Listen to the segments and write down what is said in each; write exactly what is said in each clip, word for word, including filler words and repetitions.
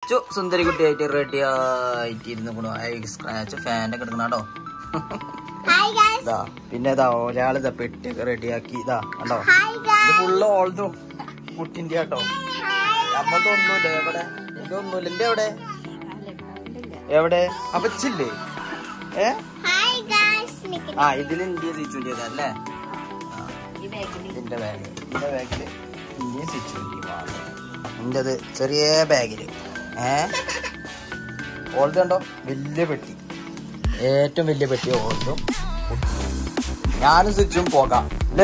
കിച്ചു സുന്ദരി കുട്ടിയായിട്ട് ready ആയിട്ടിരുന്നു. Scratch ഫാൻ്റെ ഒക്കെ എടുക്കണോ. ഇതാ പിന്നെ ഇതാ ഒരാൾ ഇതാ പെട്ടിയൊക്കെ റെഡിയാക്കി. ഇതാ കണ്ടോ, ഇത് ഫുള്ള് ഓൾതും കുട്ടിന്റെ കേട്ടോ. നമ്മൾക്ക് ഒന്നുമില്ല. എവിടെ എന്റെ ഒന്നുമില്ല. എന്റെ എവിടെ എവിടെ അപ്പച്ചില്ലേ? ഏ ആ ഇതിൽ ഇന്ത്യ സ്വിച്ച് അല്ലേ? ഇതിന്റെ ബാഗ് ഇതിന്റെ ബാഗില് ഇന്ത്യ സ്വിച്ച് ഇന്റത് ചെറിയ ബാഗില്. ഏ ഓൾത് കണ്ടോ, വലിയ പെട്ടി, ഏറ്റവും വലിയ പെട്ടി ഓൾതും. ഞാനും സ്വിച്ചും പോകാം അല്ലേ?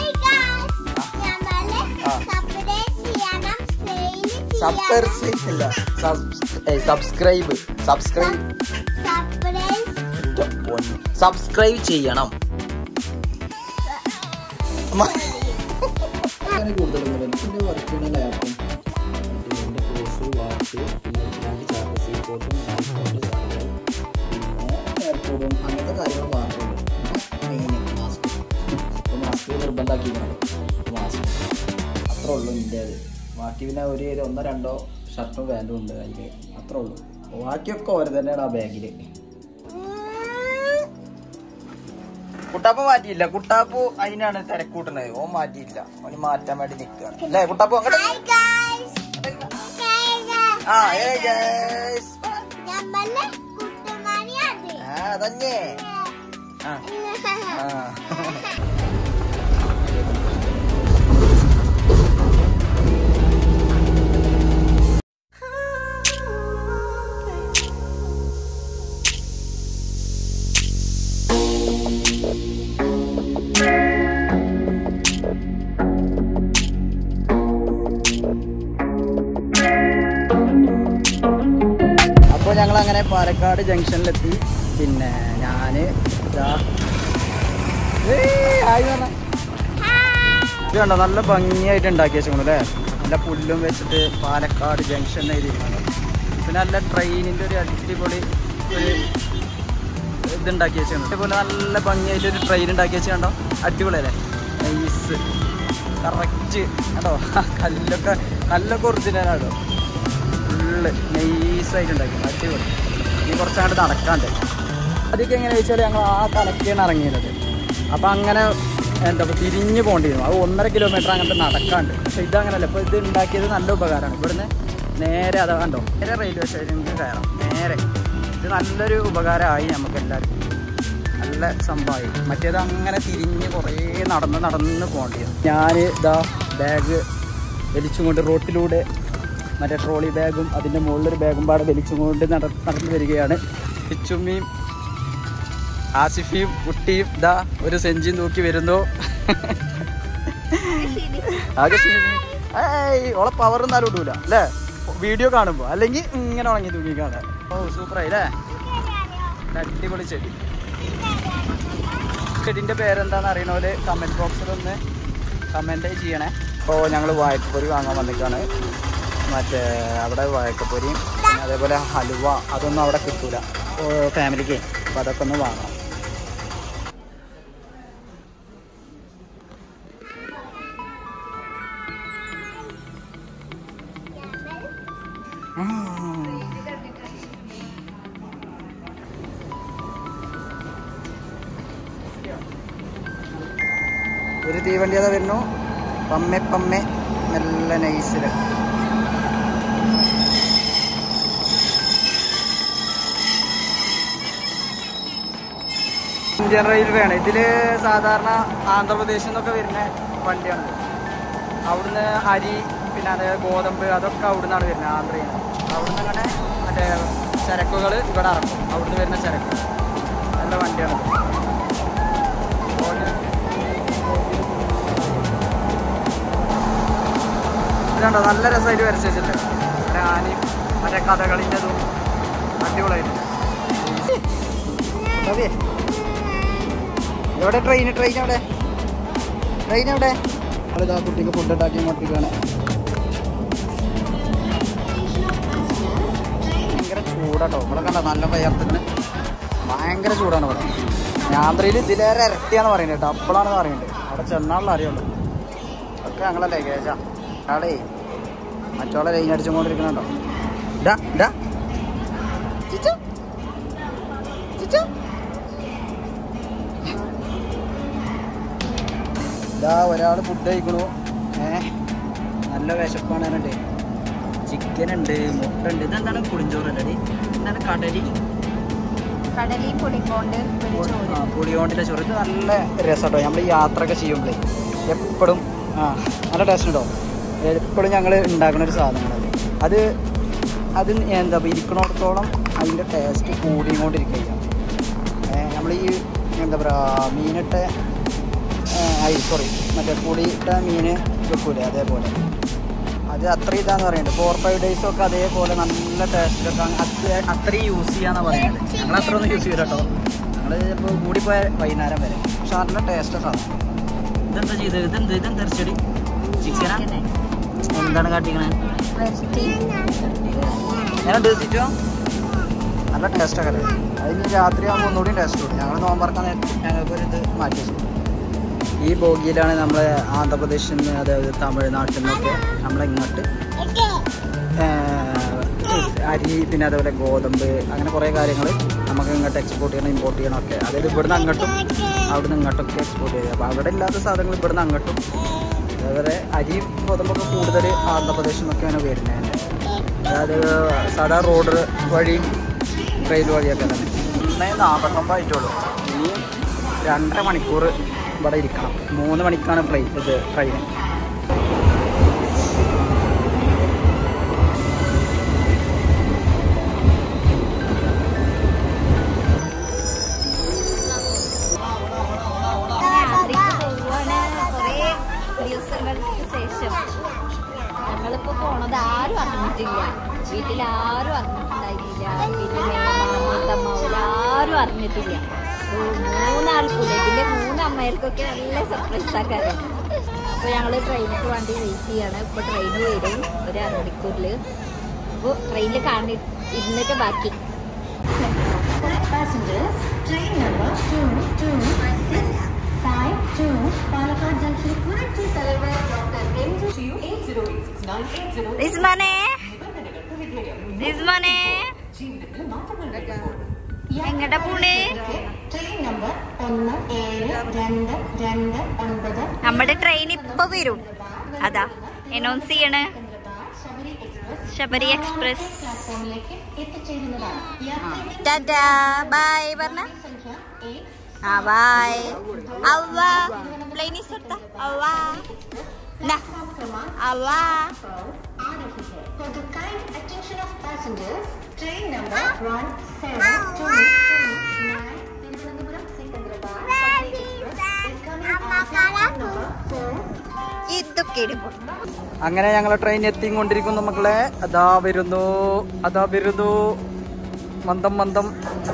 സബ്സ്ക്രൈബ് സബ്സ്ക്രൈബ് സബ്സ്ക്രൈബ് ചെയ്യണം. കൂടുതലൊന്നുമില്ല. എനിക്കിൻ്റെ വർക്ക് ചെയ്യുന്ന ലാപ്പും എൻ്റെ കോഴ്സ് വാച്ച് പിന്നെ രണ്ട് ചാർജർ സീപ്പോട്ടും പിന്നെ എയർപോർട്ടും അങ്ങനത്തെ കാര്യങ്ങൾ മാത്രമേ ഉള്ളൂ. മെയിൻ മാസ്ക് മാസ്ക് നിർബന്ധമാക്കിയിരുന്നു. മാസ്ക് അത്രേ ഉള്ളൂ എൻ്റെ അത്. ബാക്കി പിന്നെ ഒരു ഒന്നോ രണ്ടോ ഷർട്ടും പാൻറ്റും ഉണ്ട് അതിൽ, അത്രേ ഉള്ളൂ. ബാക്കിയൊക്കെ ഓരോ തന്നെയാണ് ആ ബാഗിൽ. കുട്ടാപ്പ് മാറ്റിയില്ല. കുട്ടാപ്പു അതിനാണ് തിരക്കൂട്ടുന്നത്. ഓൻ മാറ്റിയില്ല. ഓന് മാറ്റാൻ വേണ്ടി നിൽക്കുകയാണ് അല്ലേ കുട്ടാപ്പു? അങ്ങോട്ട് ആ അതന്നെ. ആ അപ്പോൾ ഞങ്ങളങ്ങനെ പാലക്കാട് ജംഗ്ഷനിലെത്തി. പിന്നെ ഞാൻ ഇതാ ഇത് കണ്ടോ, നല്ല ഭംഗിയായിട്ട് ഉണ്ടാക്കി വെച്ചിട്ടുണ്ട് അല്ലേ? നല്ല പുല്ലും വെച്ചിട്ട് പാലക്കാട് ജംഗ്ഷൻ എഴുതിയിരിക്കുന്നത്. പിന്നെ നല്ല ട്രെയിനിൻ്റെ ഒരു അടിപൊളി ഒരു ഇതുണ്ടാക്കി വെച്ചിട്ടുണ്ട്. അതേപോലെ നല്ല ഭംഗിയായിട്ട് ഒരു ട്രെയിൻ ഉണ്ടാക്കി വെച്ച് കണ്ടോ, അടിപൊളിയല്ലേ? നൈസ് കറക്റ്റ് കണ്ടോ. കല്ലൊക്കെ കല്ലൊക്കെ ഒറിജിനലാണോ, ഫുള്ള് നൈസായിട്ടുണ്ടാക്കി അടിപൊളി. ഇനി കുറച്ചങ്ങോട്ട് നടക്കാണ്ട്. അതൊക്കെ എങ്ങനെ വെച്ചാൽ ഞങ്ങൾ ആ തലക്കാണ് ഇറങ്ങിയത്. അപ്പം അങ്ങനെ എന്താ തിരിഞ്ഞ് പോകേണ്ടിയിരുന്നു. അത് ഒന്നര കിലോമീറ്റർ അങ്ങോട്ട് നടക്കാണ്ട്. പക്ഷെ ഇതങ്ങനല്ല. ഇപ്പോൾ ഇത് ഉണ്ടാക്കിയത് നല്ല ഉപകാരമാണ്. ഇവിടുന്ന് നേരെ അതാ കണ്ടോ, നേരെ റെയിൽവേ സ്റ്റേഷനിലേക്ക് കയറാം നേരെ. ഇത് നല്ലൊരു ഉപകാരമായി നമുക്ക് എല്ലാവർക്കും. നല്ല സംഭവമായി. മറ്റേത് അങ്ങനെ തിരിഞ്ഞ് കുറേ നടന്ന് നടന്ന് പോകേണ്ടിയിരുന്നു. ഞാൻ ഇതാ ബാഗ് വലിച്ചും കൊണ്ട് റോട്ടിലൂടെ മറ്റേ ട്രോളി ബാഗും അതിൻ്റെ മുകളിലൊരു ബാഗും പാടെ വലിച്ചും കൊണ്ട് നട നടന്നു വരികയാണ്. പിച്ചുമ്മിയും ആസിഫിയും കുട്ടിയും ഇതാ ഒരു സെഞ്ചിയും തൂക്കി വരുന്നു. ആകെ ഏയ് ഓളെ പവർ എന്നാലും ഇടൂല അല്ലേ വീഡിയോ കാണുമ്പോൾ, അല്ലെങ്കിൽ ഇങ്ങനെ ഉണങ്ങി തൂക്കി കാണാൻ. ഓ സൂപ്പറായി അല്ലേ? അടിപൊളി ചെടി. ചെടിൻ്റെ പേരെന്താണെന്ന് അറിയണോല് കമൻറ്റ് ബോക്സിലൊന്ന് കമൻറ്റ് ചെയ്യണേ. അപ്പോൾ ഞങ്ങൾ വാഴക്കപ്പൊരി വാങ്ങാൻ വന്നിട്ടാണ്. മറ്റേ അവിടെ വാഴക്കപ്പൊരിയും പിന്നെ അതേപോലെ ഹലുവ അതൊന്നും അവിടെ കിട്ടൂല ഫാമിലിക്ക്. അപ്പോൾ അതൊക്കെ ഒന്ന് വാങ്ങാം. ഒരു തീവണ്ടി അതാ വരുന്നു. പമ്മെ പമ്മെ നല്ല നൈസിൽ. ഇന്ത്യൻ റെയിൽവേയാണ്. ഇതിൽ സാധാരണ ആന്ധ്രാപ്രദേശിൽ നിന്നൊക്കെ വരുന്ന വണ്ടിയാണ്. അവിടുന്ന് അരി പിന്നെ അതേ ഗോതമ്പ് അതൊക്കെ അവിടുന്നാണ് വരുന്നത്, ആന്ധ്രയിൽ നിന്ന്. അവിടുന്ന് അങ്ങനെ മറ്റേ ചരക്കുകൾ ഇവിടെ ഇറക്കും. അവിടുന്ന് വരുന്ന ചരക്ക് നല്ല വണ്ടിയാണ്. ഇതുണ്ടോ നല്ല രസമായിട്ട് വരച്ച് വെച്ചിട്ടുണ്ട്. മറ്റേ ആനയും മറ്റേ കഥകളിൻ്റെതും അടിപൊളിയായിട്ട്. എവിടെ ട്രെയിൻ ട്രെയിൻ എവിടെ ട്രെയിൻ എവിടെ? നമ്മളിതാ കുട്ടിക്ക് ഫുഡ് ഉണ്ടാക്കി കൊണ്ടിരിക്കുകയാണ്. ഭയങ്കര ചൂടാട്ടോ ഇവിടെ. കണ്ടോ നല്ല വയർത്തിന് ഭയങ്കര ചൂടാണ് ഇവിടെ. ആന്ധ്രയിൽ ഇതിലേറെ ഇരട്ടിയാന്ന് പറയുന്നത് കേട്ടോ. അപ്പോഴാണെന്ന് പറയുന്നത്. അവിടെ ചെന്നാളിൽ അറിയുള്ളൂ. ഒക്കെ ഞങ്ങളെ ലഗേജാ. ആളേ മറ്റോളെ ലൈൻ അടിച്ചുകൊണ്ടിരിക്കുന്നുണ്ടോ? ഡാ ഡാ ചിച്ചു ചിച്ചു ഇതാ ഒരാൾ ഫുഡ് കഴിക്കണു. ഏഹ് നല്ല വിശപ്പാണ്. പറഞ്ഞിട്ട് ചിക്കൻ ഉണ്ട്, മുട്ട ഉണ്ട്. ഇതെന്താണ് പുളിഞ്ചോറല്ലേ? എന്താണ് കടലി കടലി പുളിക്കോണ്ട് പുളിയോണ്ടിൻ്റെ ചോറ്. ഇത് നല്ല രസമാട്ടോ. നമ്മൾ ഈ യാത്രയൊക്കെ ചെയ്യുമ്പോഴേ എപ്പോഴും ആ നല്ല ടേസ്റ്റ് ഉണ്ടോ. എപ്പോഴും ഞങ്ങൾ ഉണ്ടാക്കുന്ന ഒരു സാധനമാണ് അത്. അത് എന്താ ഇരിക്കണോടത്തോളം അതിൻ്റെ ടേസ്റ്റ് കൂടിക്കൊണ്ടിരിക്കുകയാണ്. നമ്മൾ ഈ എന്താ പറയുക മീനിട്ട അരി സോറി മറ്റേ പുളിയിട്ട മീൻ വെക്കൂലേ അതേപോലെ അത് അത്ര ഇതാന്ന് പറയുന്നത്. ഫോർ ഫൈവ് ഡേയ്സൊക്കെ അതേപോലെ നല്ല ടേസ്റ്റിലൊക്കെ അത് അത്രയും യൂസ് ചെയ്യാന്നാണ് പറയുന്നത്. ഞങ്ങൾ അത്ര ഒന്നും യൂസ് ചെയ്യില്ല കേട്ടോ. ഞങ്ങൾ ഇപ്പോൾ കൂടിപ്പോയ വൈകുന്നേരം വരെ. പക്ഷെ നല്ല ടേസ്റ്റ് സാധനം. ഇതെന്താ ചെയ്തത്? ഇതെന്ത് ഇതെന്താ തെറിച്ചടി ചിക്കനാ? എന്താണ് കാട്ടിക്കണേ? ഞാൻ ഉദ്ദേശിച്ചോ നല്ല ടേസ്റ്റൊക്കെ അല്ലേ. അതിന് രാത്രി ആകുമ്പോൾ ഒന്നുകൂടി ടേസ്റ്റ് കൂടും. ഞങ്ങൾ നോമ്പറക്കാൻ ഞങ്ങൾക്കൊരു ഇത് മാറ്റി വെച്ചു. ഈ ബോഗിയിലാണ് നമ്മൾ ആന്ധ്രാപ്രദേശിൽ നിന്ന് അതായത് തമിഴ്നാട്ടിൽ നിന്നൊക്കെ നമ്മളിങ്ങോട്ട് അരി പിന്നെ അതേപോലെ ഗോതമ്പ് അങ്ങനെ കുറേ കാര്യങ്ങൾ നമുക്ക് ഇങ്ങോട്ട് എക്സ്പോർട്ട് ചെയ്യണം ഇമ്പോർട്ട് ചെയ്യണം ഒക്കെ. അതായത് ഇവിടുന്ന് അങ്ങോട്ടും അവിടുന്ന് ഇങ്ങോട്ടൊക്കെ എക്സ്പോർട്ട് ചെയ്യുക. അപ്പോൾ അവിടെ ഇല്ലാത്ത സാധനങ്ങൾ ഇവിടുന്ന് അങ്ങോട്ടും അതേപോലെ അരിയും ഗോതമ്പൊക്കെ കൂടുതൽ ആന്ധ്രാപ്രദേശിൽ നിന്നൊക്കെയാണ് വരുന്നത്. അതായത് സാധാ റോഡ് വഴിയും ട്രെയിൻ വഴിയൊക്കെ തന്നെ. ഇന്നേ നാൽപ്പത്തൊമ്പതായിട്ടുള്ളൂ. ഇനിയും രണ്ടര മണിക്കൂർ ഇവിടെ ഇരിക്കണം. മൂന്ന് മണിക്കാണ് ഫ്ലൈറ്റ് ഇത് ട്രെയിൻ. ദിവസങ്ങൾക്ക് ശേഷം ഞങ്ങളിപ്പോൾ പോണത് ആരും അറിഞ്ഞിട്ടില്ല. വീട്ടിലാരും അറിഞ്ഞിട്ടുണ്ടായിരുന്നില്ല. പിന്നെ മാമൂത്തമ്മ ആരും അറിഞ്ഞിട്ടില്ല. മൂന്നാൾക്കൂടെ ഇതിൻ്റെ മൂന്ന് അമ്മമാർക്കൊക്കെ നല്ല സർപ്രൈസ് ആക്കാറ്. അപ്പോൾ ഞങ്ങൾ ട്രെയിനിക്ക് വേണ്ടി വെയിറ്റ് ചെയ്യാണ്. ഇപ്പോൾ ട്രെയിൻ വരും ഒരു അരമണിക്കൂറിൽ. അപ്പോൾ ട്രെയിനിൽ കാണി ഇരുന്നിട്ട് ബാക്കി എങ്ങടെ പോണേ? നമ്മുടെ ട്രെയിൻ ഇപ്പൊ വരും. അതാ അനൗൺസ് ചെയ്യണേ. ശബരി എക്സ്പ്രസ്. ടാറ്റാ ബൈ പറഞ്ഞ. ആ ബൈ. അവ്വ പ്ലെയിനിസ് എടുത്ത അവ്വ അവ്വ. അങ്ങനെ ഞങ്ങൾ ട്രെയിൻ എത്തിക്കൊണ്ടിരിക്കുന്നു മക്കളെ. അതാ വരുന്നു അതാ വരുന്നു മന്ദം മന്ദം.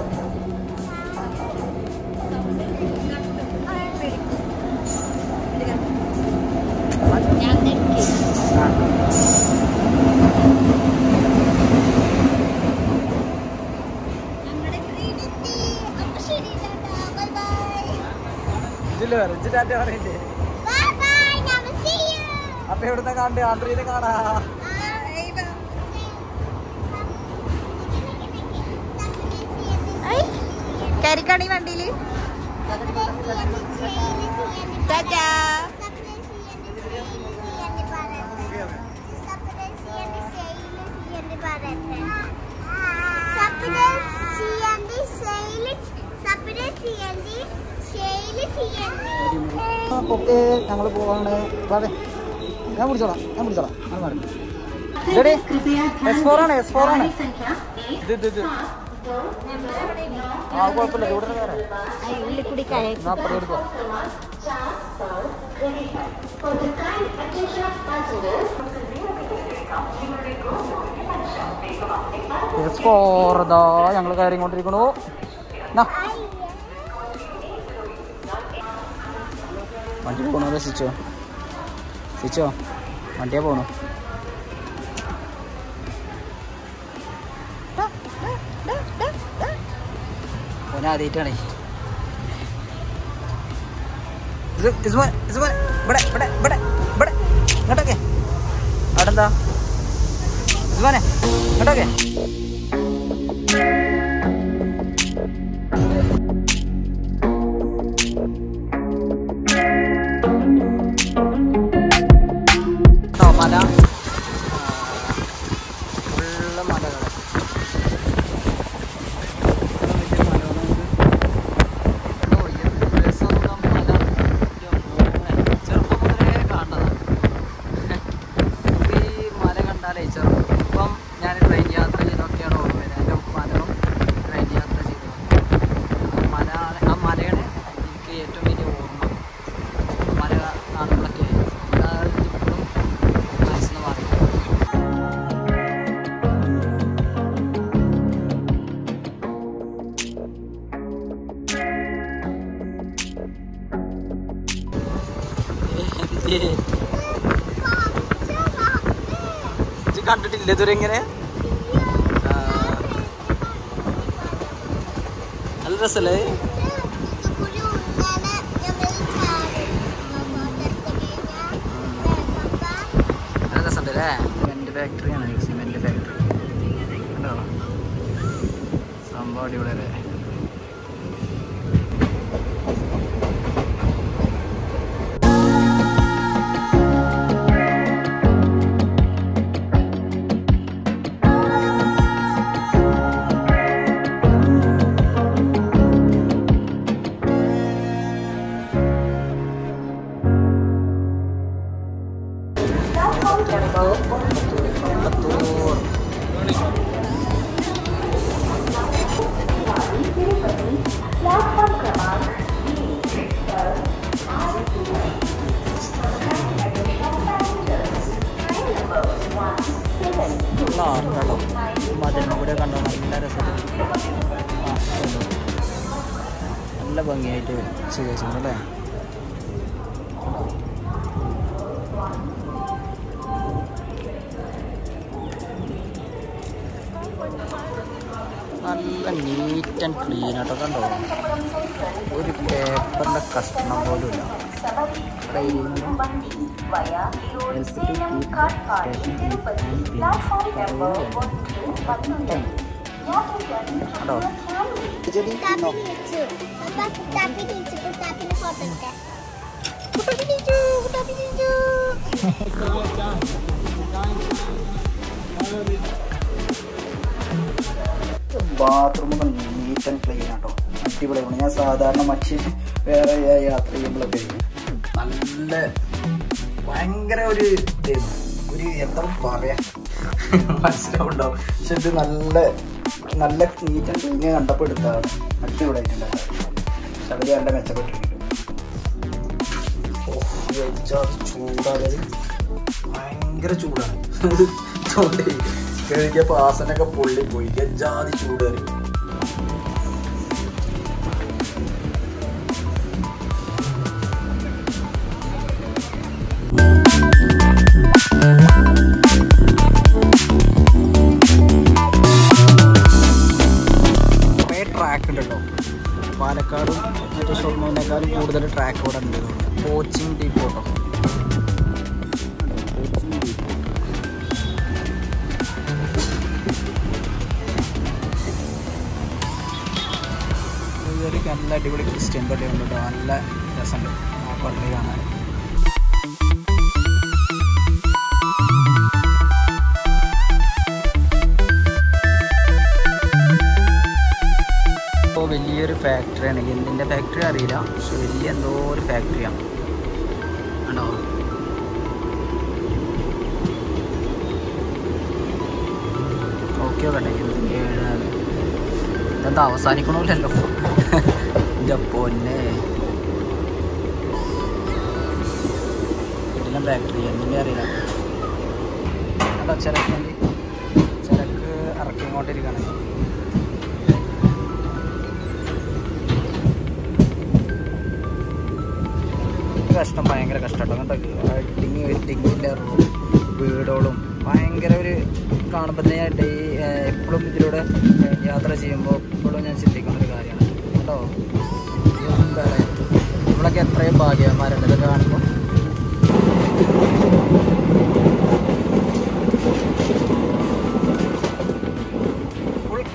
അപ്പൊ എവിടുന്ന കാണണ്ടേ? ആണ്ട്രീനെ കാണാ. കരിക്കണി വണ്ടിയില് ഓക്കെ ഞങ്ങൾ പോവാണ്. ഞാൻ പിടിച്ചോളാം ഞാൻ പിടിച്ചോളാം എസ് ഫോർ ആണ് എസ് ഫോർ ആണ് ഇത് ഇത് ഇത് ആ കുഴപ്പമില്ല. ഇവിടെ വേറെ എടുക്കോ. എസ് ഫോർ ഇതാ ഞങ്ങൾ കയറിക്കൊണ്ടിരിക്കണു. വണ്ടി പോകണോ? സിച്ചോ സിച്ചോ വണ്ടിയാ പോണു. ഓനെ ആദ്യമായിട്ടാണേ. ഇവിടെ ഇവിടെ ഇവിടെ ഇവിടെ ഇങ്ങോട്ടൊക്കെ അവിടെ എന്താ ഇസ്മാനെ കേട്ടോക്കെ മല ഫുള്ള് മലകൾ ചെറുപ്പം മുതലേ കാണുന്നതാണ്. ഈ മല കണ്ടാലേ ചെറുപ്പം ഇപ്പം ഞാൻ ട്രെയിൻ യാത്ര ചെയ്തൊക്കെയാണ് ഓർമ്മ വരുന്നത്. എൻ്റെ ഉപ്പാനും ട്രെയിൻ യാത്ര ചെയ്തത് മല ആ മലയാണ് എനിക്ക് ഏറ്റവും വലിയ ഓർമ്മ. മല കാണുമ്പോഴൊക്കെ ഇപ്പോഴും മനസ്സിന് മാറി. കണ്ടിട്ടില്ല ഇതുവരെ ഇങ്ങനെ നല്ല രസല്ലേ? നല്ല രസമുണ്ടല്ലേ? സിമെന്റ് ഫാക്ടറിയാണ്, സിമെന്റ് ഫാക്ടറി കണ്ടോ സംഭവം അടിപൊളി അല്ലേ? ആർക്കാണോ മതിലിനും കൂടെ കണ്ടോ നല്ല രസത്തിൽ നല്ല ഭംഗിയായിട്ട് ചെയ്ത് വെച്ചിട്ടുണ്ട് അല്ലേ? നല്ല നീറ്റ് ആൻഡ് ക്ലീൻ ആട്ടോ കണ്ടോ? ഒരു പേപ്പറിൻ്റെ കഷ്ണം പോലും ഇല്ല. ബാത്റൂമൊക്കെ നീറ്റ് ആൻഡ് ക്ലീൻ ആട്ടോ, അടിപൊളിയാണ്. ഞാൻ സാധാരണ മറ്റ് വേറെ യാത്ര ചെയ്യുമ്പോഴൊക്കെ നല്ല ഭയങ്കര ഒരു ഇതായിരുന്നു, ഒരു എന്താ പറയാ മനസ്സിലാവുണ്ടാവും. പക്ഷെ ഇത് നല്ല നല്ല നീറ്റ് ആൻഡ് ക്ലീൻ കണ്ടപ്പോൾ എടുത്തതാണ്, അടിപൊളിയായിട്ടുണ്ടായിരുന്നു. പക്ഷെ അവർ നല്ല മെച്ചപ്പെട്ടിരിക്കും. ചൂടാതെ ഭയങ്കര ചൂടാണ്. ചൂട് കഴിക്കപ്പോൾ ആസനൊക്കെ പൊള്ളിപ്പോയി, ജാതി ചൂട് കയറി. കുറേ ട്രാക്ക് ഉണ്ട് കേട്ടോ. പാലക്കാടും മറ്റേ ഷൊർണൂരിനേക്കാളും കൂടുതൽ ട്രാക്ക് ഇവിടെ ഉണ്ട്. കോച്ചിങ് ഡീപ്പോട്ടോ, കോച്ചിങ് ഡീപ്പോ നല്ല അടിപൊളി ക്രിസ്ത്യൻ പള്ളിയുണ്ട് കേട്ടോ. നല്ല രസമുണ്ട് ആ പള്ളി കാണാൻ. ഇപ്പോൾ വലിയൊരു ഫാക്ടറിയാണ്. എന്തിൻ്റെ ഫാക്ടറി അറിയില്ല, പക്ഷെ വലിയ എന്തോ ഒരു ഫാക്ടറിയാണ് ആണോ. ഓക്കെ ഓക്കെ ഇതെന്താ അവസാനിക്കണമല്ലോ എൻ്റെ പൊന്നെ. കിട്ടില്ല ഫാക്ടറി എന്തിൻ്റെ അറിയില്ല. അല്ല ചിലക്ക് വേണ്ടി ചിലക്ക് ഇറക്കിക്കൊണ്ടിരിക്കുകയാണ്. കഷ്ടം, ഭയങ്കര കഷ്ടം കേട്ടോ. ഡിങ്ങി ഡിങ്ങിൻ്റെ വീടുകളും ഭയങ്കര ഒരു കാണുമ്പോൾ തന്നെ ഡേ എപ്പോഴും ഇതിലൂടെ യാത്ര ചെയ്യുമ്പോൾ എപ്പോഴും ഞാൻ ചിന്തിക്കുന്ന ഒരു കാര്യമാണ് കേട്ടോ. നമ്മളൊക്കെ എത്രയും ഭാഗ്യവാന്മാരുണ്ട് ഇതൊക്കെ കാണുമ്പോൾ.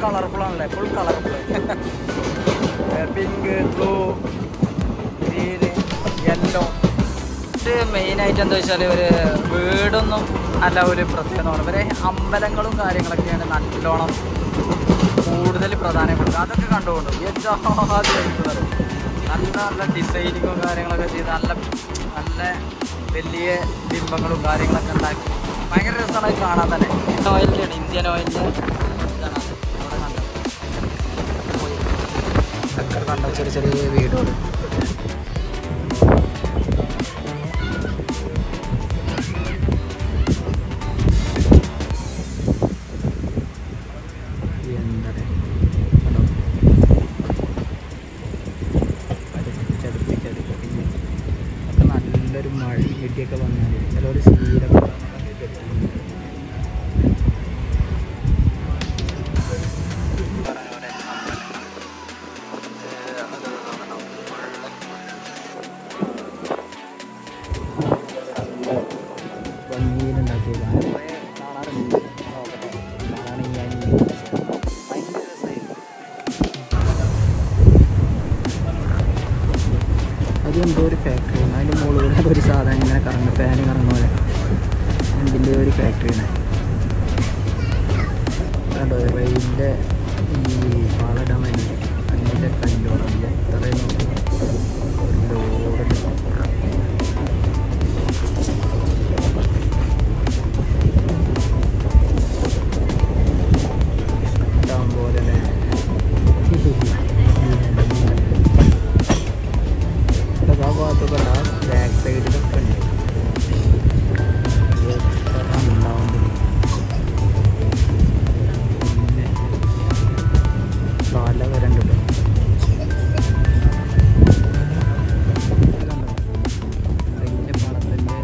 കളർഫുൾ ആണല്ലേ, full colourful. Pink, blue, green, yellow. ഇത് മെയിനായിട്ട് എന്താ വെച്ചാൽ ഒരു വീടൊന്നും അല്ല, ഒരു പ്രത്യേകതയാണ്. ഇവരെ അമ്പലങ്ങളും കാര്യങ്ങളൊക്കെയാണ് നല്ലോണം കൂടുതൽ പ്രാധാന്യം കൊടുക്കുക. അതൊക്കെ കണ്ടുകൊണ്ട് യഥാർത്ഥമായിട്ട് നല്ല നല്ല ഡിസൈനിങ്ങും കാര്യങ്ങളൊക്കെ ചെയ്ത് നല്ല നല്ല വലിയ ബിംബങ്ങളും കാര്യങ്ങളൊക്കെ ഉണ്ടാക്കി ഭയങ്കര രസമാണ് കാണാൻ തന്നെ. ഓയിലിൻ്റെയാണ്, ഇന്ത്യൻ ഓയിലിൻ്റെ ഇതാണ് അവിടെ കണ്ടത്. കണ്ട ചെറിയ ചെറിയ വീടുകൾ. നല്ലൊരു മഴ ഇടിയൊക്കെ വന്നാൽ ചിലവർ ശീലം ഭംഗിയിലുണ്ടാക്കിയത് കാണാറുണ്ട്. കാണാണെങ്കിൽ ഭയങ്കര രസമായിരുന്നു. അത് എന്തോ ഒരു ഫാക്ടറിയാണ്. അതിൻ്റെ മുകളിലൂടെ ഒരു സാധനം ഇങ്ങനെ കറങ്ങും, ഫാന് കറങ്ങുന്ന പോലെ. അതിൻ്റെ ഒരു ഫാക്ടറിയാണ് കണ്ടോ. റെയിലിൻ്റെ ഈ പാലടാൻ വേണ്ടി അതിൻ്റെ കല്ലോളം എത്രയും നോക്കി ലോഡ് ഇഷ്ടം പോലെ ആ ഭാഗത്തൊക്കെ ഉണ്ടാവും. ബാക്ക് സൈഡിലൊക്കെ ഉണ്ട്. ഉണ്ടാവുമ്പോൾ പിന്നെ പാല വരണ്ടല്ലോ. അതിൻ്റെ പണത്തിൻ്റെ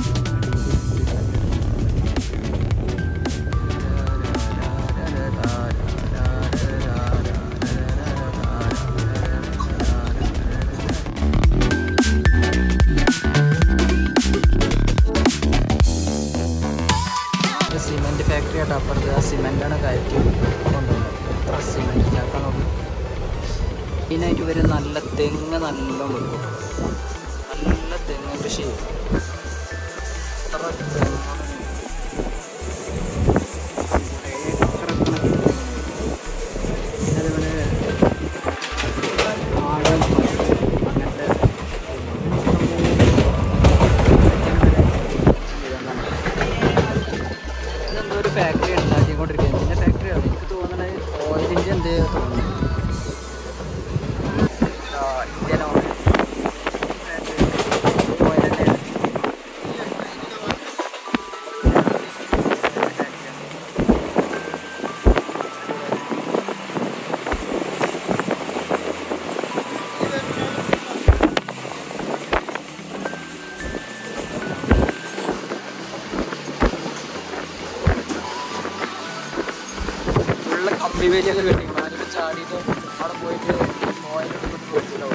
സിമെൻറ്റ് ഫാക്ടറി ആയിട്ട് അപ്പുറത്ത് ആ സിമെൻറ്റാണ് കയറ്റി കൊണ്ടുപോകുന്നത്. എത്ര സിമെൻറ്റ് ചാക്കാൻ നോക്കും. മെയിനായിട്ട് ഇവർ നല്ല തെങ്ങ് നല്ല വെക്കും. നല്ല തെങ്ങ് കൃഷി ചെയ്യും. എത്ര തെങ്ങാണ് അതേപോലെ ആട് അങ്ങനത്തെ ഒരു ഫാക്ടറി ഉണ്ടാക്കിക്കൊണ്ടിരിക്കുന്നത്. ഇതിൻ്റെ ഫാക്ടറിയാണ് എനിക്ക് തോന്നുന്നത്. ഓയിലിൻ്റെ എന്ത് തോന്നുന്നു, ഇന്ത്യൻ ഓയിൽ ഓയിൽ തന്നെയാണ്. കമ്പി വേലിയൊക്കെ കെട്ടിക്കണം. അതിൽ ചാടിയിട്ട് അവിടെ പോയിട്ട് ഓയിലൊക്കെ പോയിട്ടുണ്ടാവും.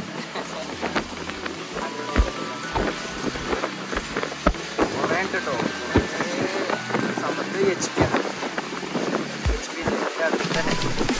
കുറേ ഉണ്ട് കേട്ടോ. സമ്പത്ത് എച്ച് പി ആണ്. എച്ച് പി അടുത്ത് തന്നെ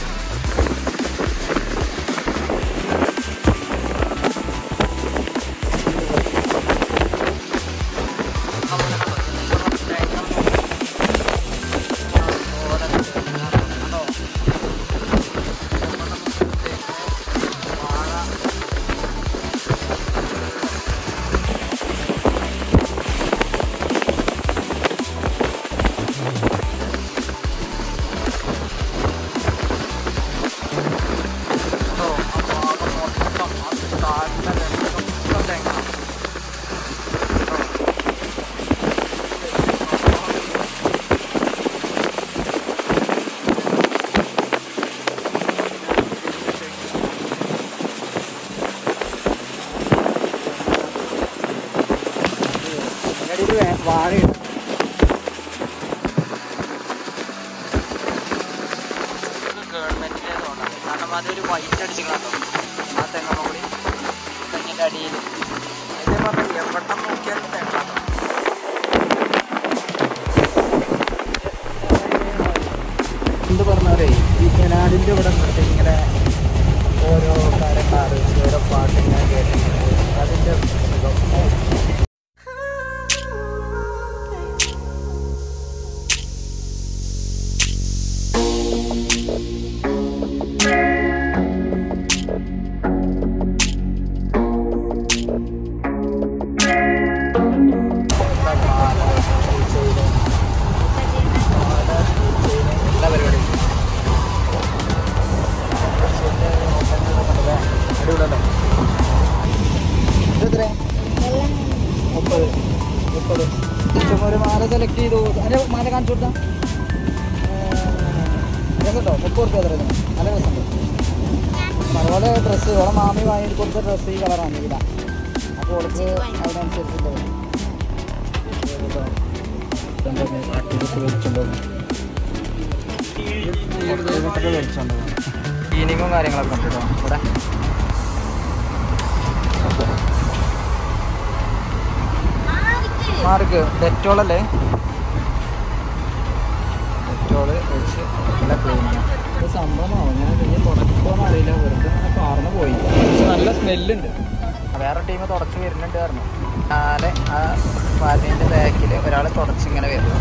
വാഴയുണ്ട്. ഗവൺമെൻറ്റിൻ്റെ തോന്നാണ്. കാരണം അതൊരു വൈറ്റ് അടിച്ചിട്ടുണ്ടോ ആ തെങ്ങമ്മ കൂടി തെങ്ങിൻ്റെ അടിയിൽ. അതേ പറഞ്ഞാൽ എവിടെ നോക്കിയാലും തെങ്ങാട്ടോ. എന്ത് പറഞ്ഞാലേ നാടിൻ്റെ ഇവിടെ നിന്നിട്ട് ഇങ്ങനെ ഓരോ കാര്യങ്ങൾ ആലോചിച്ച് ഓരോ പാട്ട് ഇങ്ങനെ കേട്ടിട്ടുണ്ട്. അതിൻ്റെ മുപ്പത് മുപ്പത് ഒരു മാല സെലക്ട് ചെയ്തു. അതിൻ്റെ മാല കാണിച്ചു കൊടുത്താൽ രസമുണ്ടോ? മുപ്പത് റുപ്യ എത്ര നല്ല രസമുണ്ട്. അതുപോലെ ഡ്രസ്സ് ഓളെ മാമി വാങ്ങി കൊടുത്ത ഡ്രസ്സ് ഈ കളറാണ് ഇവിടെ. അപ്പോൾ ഓൾക്ക് അതിനനുസരിച്ചുണ്ടോ വലിച്ചുണ്ടോ ക്ലീനിങ്ങും കാര്യങ്ങളൊക്കെ ഉണ്ട് കേട്ടോ ഇവിടെ. മാർക്ക് ഡെറ്റോളല്ലേ? ഡെറ്റോള് വെച്ച് നല്ല ക്ലീനിങ് സംഭവമാവും. ഞാൻ പിന്നെ തുടക്കുമോന്ന് അറിയില്ല, വെറുതെ അങ്ങനെ പാർന്ന് പോയി. പക്ഷെ നല്ല സ്മെല്ലുണ്ട്. വേറെ ടീം തുടച്ച് വരുന്നുണ്ട് പറഞ്ഞു. നാളെ ആ പാലിൻ്റെ ബാക്കിൽ ഒരാൾ തുടച്ചിങ്ങനെ വരുന്നു.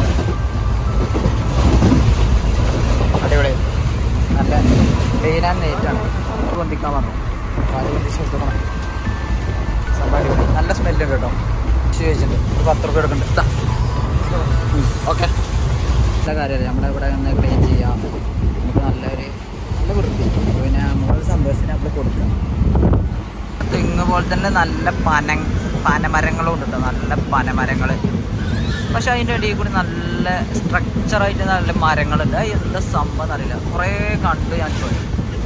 അടിപൊളി നല്ല ക്ലീൻ ആൻഡ് നീറ്റാണ്. പൊന്തിക്കാൻ പറഞ്ഞു. പാല് പൊന്തിച്ച് കൊടുക്കണം. സംഭവം അടിപൊളി. നല്ല സ്മെല്ലുണ്ട് കേട്ടോ. ചോദിച്ചിട്ടുണ്ട് ഒരു പത്ത് റുപ്യ എടുക്കുന്നുണ്ട്. ഓക്കെ നല്ല കാര്യമല്ലേ നമ്മുടെ ഇവിടെ ഒന്ന് ക്ലീൻ ചെയ്യാം. നമുക്ക് നല്ലൊരു നല്ല വൃത്തി. പിന്നെ നമ്മളൊരു സന്തോഷത്തിന് നമ്മൾ കൊടുക്കാം. തെങ്ങ് പോലെ തന്നെ നല്ല പന പനമരങ്ങളും ഉണ്ട് കേട്ടോ. നല്ല പനമരങ്ങൾ. പക്ഷെ അതിൻ്റെ ഇടയിൽ കൂടി നല്ല സ്ട്രക്ചറായിട്ട് നല്ല മരങ്ങളുണ്ട്. എന്താ സംഭവം എന്നറിയില്ല. കുറേ കണ്ട് ഞാൻ പോയി.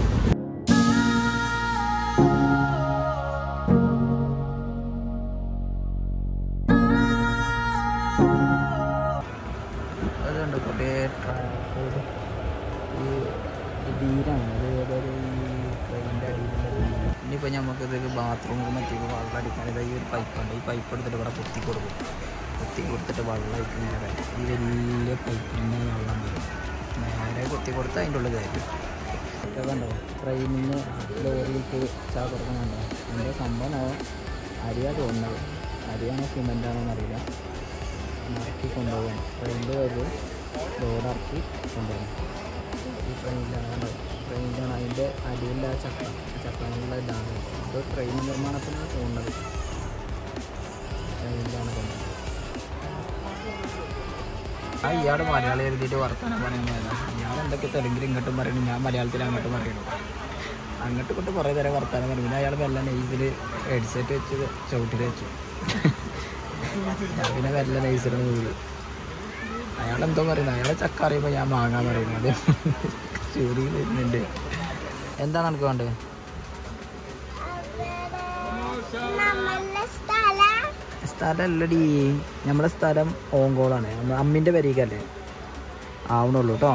അതുകൊണ്ട് കുറേ ട്രാൻസ്പോർട്ട് ഈ തീരാണ്. അത് ഏതൊരു ഈ ട്രെയിനിൻ്റെ അടിയിലുള്ള തീര. ഇനിയിപ്പോൾ നമുക്കിത് ബാത്റൂമിൽ മറ്റേക്ക് വെള്ളം അടിക്കാൻ ഈ ഒരു പൈപ്പുണ്ട്. ഈ പൈപ്പ് എടുത്തിട്ട് ഇവിടെ കുത്തി കൊടുക്കും. കുത്തി കൊടുത്തിട്ട് വെള്ളം അയക്കുന്നേരം ഈ വലിയ പൈപ്പിൽ നിന്ന് വെള്ളം വരും. നേരെ കുത്തി കൊടുത്താൽ അതിൻ്റെ ഉള്ളിൽ കയറ്റും. അതുണ്ടോ ട്രെയിനിന് ലോറിയിലേക്ക് ചാ കൊടുക്കുന്നുണ്ടോ? അതിൻ്റെ സംഭവമാണോ അരിയാ തോന്നുന്നത്. അരിയാണോ സിമെൻ്റാണോ എന്നറിയില്ല. ഇറക്കി കൊണ്ടുപോകണം. ട്രെയിനിൻ്റെ വരും ലോഡിറക്കി കൊണ്ടുപോകണം. ഈ ട്രെയിനിലാണ് ട്രെയിനിലാണ് അതിൻ്റെ അടിയിലെ ആ ചക്ക ചക്രങ്ങളുള്ള ഇതാണ്. ഇത് ട്രെയിൻ നിർമ്മാണത്തിനാണ് പോകുന്നത്. ട്രെയിനിലാണ് പോകുന്നത്. ആ ഇയാൾ മലയാളം എഴുതിയിട്ട് വർത്തമാനം പറയുന്നതല്ല. ഞാൻ എന്തൊക്കെ തെലുങ്കിൽ ഇങ്ങോട്ടും പറയുന്നു, ഞാൻ മലയാളത്തിൽ അങ്ങോട്ടും പറയുന്നു. അങ്ങോട്ടും ഇങ്ങോട്ട് കുറേ തരം വർത്തമാനം പറയും. പിന്നെ അയാൾ വെല്ല നെയ്സിൽ ഹെഡ്സെറ്റ് വെച്ച് ചവിട്ടിൽ വെച്ചു. ഞാൻ പിന്നെ വെല്ല നെയ്സിലാണ് പോയി. അയാളെന്തോ പറയുന്നത്. അയാളെ ചക്ക അറിയുമ്പോൾ ഞാൻ വാങ്ങാൻ പറയുന്നത്. ചൂരി വരുന്നുണ്ട്. എന്താണ് എനിക്ക് വേണ്ടത്? സ്ഥലം അല്ലടി, നമ്മുടെ സ്ഥലം ഓങ്കോളാണ്. അമ്മിൻ്റെ പെരീക്കല്ലേ ആവണുള്ളൂ കേട്ടോ.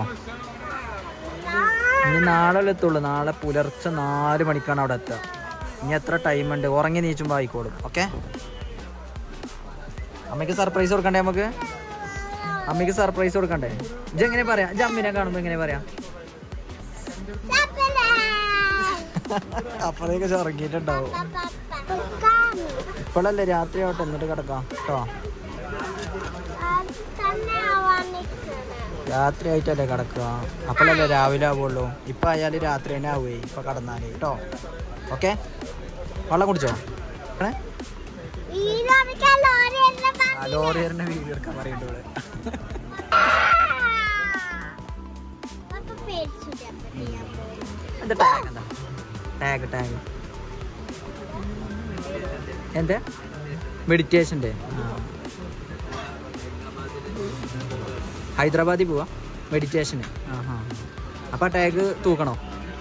ഇനി നാളെ എത്തുള്ളൂ. നാളെ പുലർച്ചെ നാല് മണിക്കാണ് അവിടെ എത്തുക. ഇനി എത്ര ടൈമുണ്ട്? ഉറങ്ങി നീച്ചുമ്പോൾ ആയിക്കോളും. ഓക്കെ. അമ്മയ്ക്ക് സർപ്രൈസ് കൊടുക്കണ്ടേ? നമുക്ക് അമ്മയ്ക്ക് സർപ്രൈസ് കൊടുക്കണ്ടേ? ഇജ് എങ്ങനെ പറയാം? ഇജ് അമ്മിനെ കാണുമ്പോൾ എങ്ങനെ പറയാം? അപ്പോഴേക്ക് ഉറങ്ങിയിട്ടുണ്ടാവും. ഇപ്പോഴല്ലേ രാത്രി ആവട്ടെ, എന്നിട്ട് കിടക്കാം കേട്ടോ. രാത്രി ആയിട്ടല്ലേ കിടക്കുക. അപ്പോഴല്ലേ രാവിലെ ആവുള്ളൂ. ഇപ്പം ആയാലും രാത്രി തന്നെ ആവുകയെ ഇപ്പം കടന്നാൽ കേട്ടോ. ഓക്കെ. വെള്ളം കുടിച്ചോ? ലോറിയറിന്റെ വീഡിയോ എടുക്കാൻ പറയുന്നുണ്ട്. എന്താ ടാഗ്? എന്താ ടാഗ്? ടാഗ് എന്താ? മെഡിറ്റേഷൻ്റെ. ഹൈദരാബാദിൽ പോവാ മെഡിറ്റേഷന്. ആ ഹാ. അപ്പം ആ ടാഗ് തൂക്കണോ?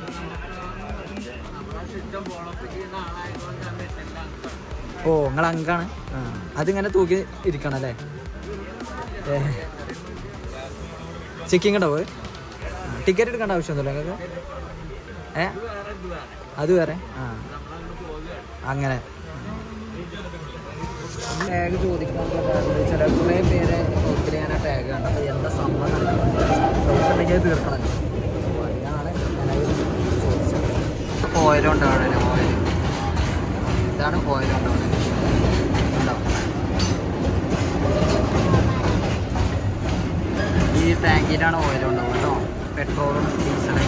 ഓ നിങ്ങൾ അങ്കാണ്. ആ അതിങ്ങനെ തൂക്കി ഇരിക്കണം അല്ലേ? ചെക്കിങ് ഉണ്ടാവും. ടിക്കറ്റ് എടുക്കേണ്ട ആവശ്യമൊന്നുമില്ല നിങ്ങൾക്ക്? ഏ അത് വേറെ. ആ അങ്ങനെ ടാഗ് ചോദിക്കാനുള്ള കാരണം ചില കുറേ പേരെ നോക്കിയാൽ ഞാൻ ആ ടാഗ് കണ്ടത്. എന്താ സംഭവം ഉണ്ടെങ്കിൽ തീർക്കണം. അതിനാണ് ഓയിലുണ്ടാവണേ ഓയിൽ. ഇതാണ് ഓയിലുണ്ടാവണേ. ഈ ടാങ്കിലാണ് ഓയിൽ ഉണ്ടാവും കേട്ടോ. പെട്രോളും ഡീസലും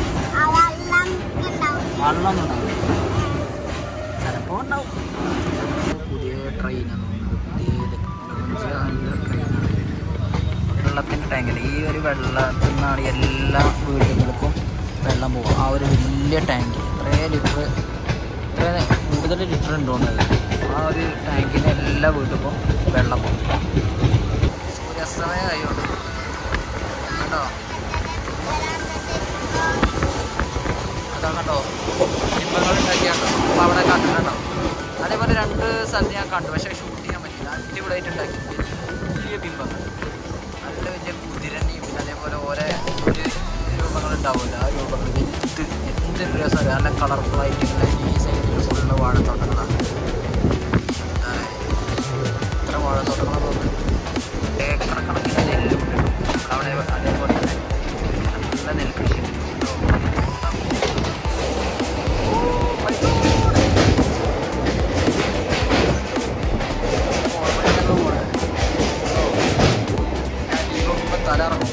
വെള്ളം ഉണ്ടാവും, ചിലപ്പോൾ ഉണ്ടാവും. പുതിയ ട്രെയിനാണ് തോന്നുന്നത്, പുതിയത് ട്രെയിനാണ്. വെള്ളത്തിൻ്റെ ടാങ്കിൽ ഈ ഒരു വെള്ളത്തിൽ നിന്നാണ് എല്ലാ വീടുകൾക്കും വെള്ളം പോകും. ആ ഒരു വലിയ ടാങ്ക് ഇത്രയും ലിറ്റർ, ഇത്ര കൂടുതൽ ലിറ്റർ ഉണ്ടോന്നത്. ആ ഒരു ടാങ്കിന് എല്ലാ വീട്ടിലും വെള്ളം പോകും. സൂര്യാസ്തമയം ആയതുകൊണ്ട് കേട്ടോ. അതാണ് കേട്ടോ ബിംബങ്ങൾ ഉണ്ടാക്കിയാട്ടോ. അപ്പോൾ അവിടെ കണ്ടിട്ടുണ്ടോ. അതേപോലെ രണ്ട് സ്ഥലത്ത് ഞാൻ കണ്ടു, പക്ഷേ ഷൂട്ട് ചെയ്യാൻ പറ്റില്ല. അടിപൊളിയായിട്ട് ഉണ്ടാക്കി വലിയ ബിംബങ്ങൾ, നല്ല വലിയ കുതിരനെയും പിന്നെ അതേപോലെ ഓരോ ഒരു രൂപങ്ങൾ ഉണ്ടാവില്ല. ആ രൂപങ്ങൾ എന്ത് എന്ത് രസമാണ്. നല്ല കളർഫുള്ളായിട്ടുള്ള ഈ സൈഡിൽ ഫുള്ള വാഴത്തോട്ടങ്ങളാണ്. ഇത്ര വാഴത്തോട്ടങ്ങളാണ് തോന്നുന്നത്. ഏക്കർ കണക്കിന് നെല്ലുണ്ട് അവിടെ. അതേപോലെ തന്നെ നല്ല നെൽകൃഷി. തലറങ്ങും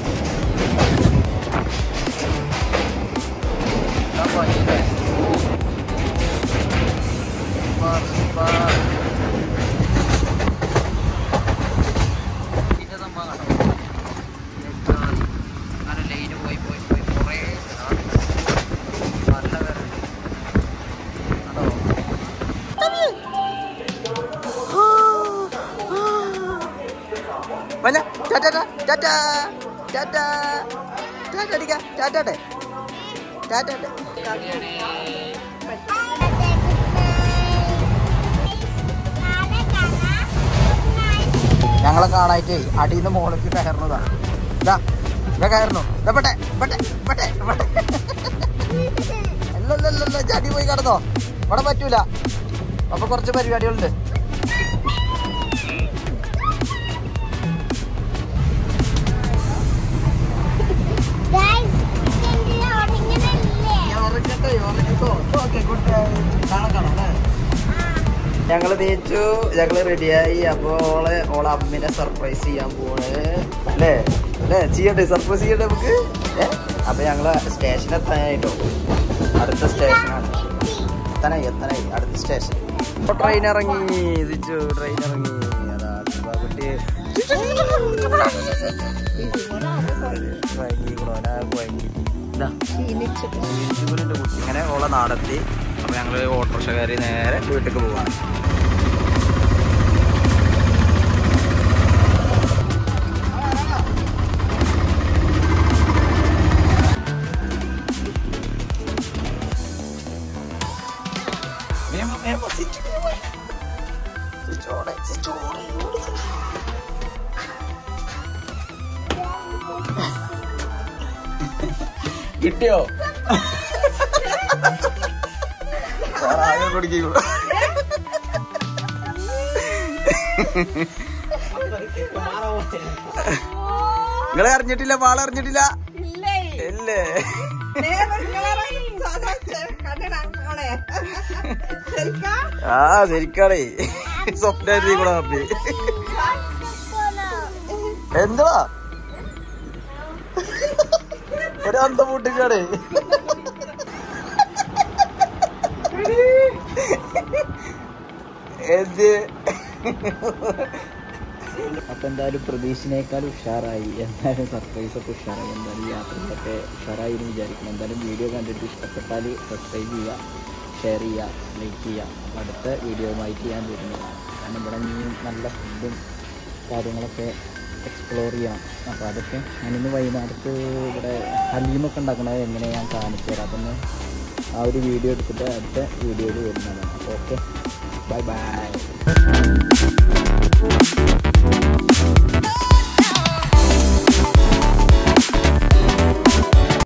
ഇതിൻ്റെ സംഭവം കണ്ടോ. അങ്ങനെ ലൈന് പോയി പോയി പോയി കുറേ നല്ല പേരുണ്ട് അതോ. വല്ല ടാറ്റാ ടാറ്റാ ടാറ്റാ ടാറ്റാ അടിക്കാം. ടാറ്റാട്ടെ ടാറ്റാട്ടെ. ഞങ്ങളെ കാണായിട്ട് അടിയിൽ നിന്ന് മോളിലേക്ക് കയറുന്നതാണ്. ഇതാ ഇതാ കയറുന്നു. ഇതാ പെട്ടെ പെട്ടെ പെട്ടെ പെട്ടെ. അല്ലല്ലല്ല ചടി പോയി കിടന്നോ. ഇവിടെ പറ്റൂല. അപ്പൊ കുറച്ച് പരിപാടികളുണ്ട്. ഞങ്ങള് തേച്ചു, ഞങ്ങള് റെഡിയായി. അപ്പൊ ഓളെ ഓളെ അമ്മിനെ സർപ്രൈസ് ചെയ്യാൻ പോണ് അല്ലേ അല്ലേ ചെയ്യട്ടെ, സർപ്രൈസ് ചെയ്യട്ടെ നമുക്ക്. ഏഹ് അപ്പൊ ഞങ്ങള് സ്റ്റേഷൻ എത്താനായിട്ടോ. അടുത്ത സ്റ്റേഷനാണ്. എത്തനായി എത്തനായി അടുത്ത സ്റ്റേഷൻ. അപ്പൊ ട്രെയിൻ ഇറങ്ങി തിരിച്ചു. ട്രെയിൻ ഇറങ്ങി. അതാ കുട്ടി കുട്ടി ഇങ്ങനെ ഓളെ നാടെത്തി. അപ്പൊ ഞങ്ങള് ഓട്ടോറിക്ഷ കയറി നേരെ വീട്ടിലേക്ക് പോവാണ്. കിട്ടിയോ? ആകെ കുടിക്കൂ. നിങ്ങളെ അറിഞ്ഞിട്ടില്ല? പാള അറിഞ്ഞിട്ടില്ല? ഇല്ലേ? ആ ശരിക്കാണേ. സ്വപ്നായിരുന്നു കൂടെ അപ്പി. എന്താ ഒരു അന്തം പൂട്ടിക്കാണേ. എന്ത് അപ്പൊ എന്തായാലും പ്രതീക്ഷിനേക്കാൾ ഉഷാറായി. എന്തായാലും സർപ്രൈസ് ഒക്കെ ഉഷാറായി. എന്തായാലും യാത്രകളൊക്കെ ഉഷാറായി എന്ന് വിചാരിക്കണം. എന്തായാലും വീഡിയോ കണ്ടിട്ട് ഇഷ്ടപ്പെട്ടാൽ സബ്സ്ക്രൈബ് ചെയ്യുക, ഷെയർ ചെയ്യുക, ലൈക്ക് ചെയ്യുക. അപ്പം അടുത്ത വീഡിയോയുമായിട്ട് ഞാൻ വരുന്നതാണ്. കാരണം ഇവിടെ ഇനിയും നല്ല ഫുഡും കാര്യങ്ങളൊക്കെ എക്സ്പ്ലോർ ചെയ്യാം. അപ്പോൾ അതൊക്കെ ഞാനിന്ന് വൈകുന്നേരത്ത് ഇവിടെ ഹലീമൊക്കെ ഉണ്ടാക്കുന്നത് എങ്ങനെ ഞാൻ കാണിച്ചു തരാം. അതൊന്ന് ആ ഒരു വീഡിയോ എടുത്തിട്ട് അടുത്ത വീഡിയോയിൽ വരുന്നതാണ്. അപ്പോൾ ഓക്കെ, ബൈ ബൈ.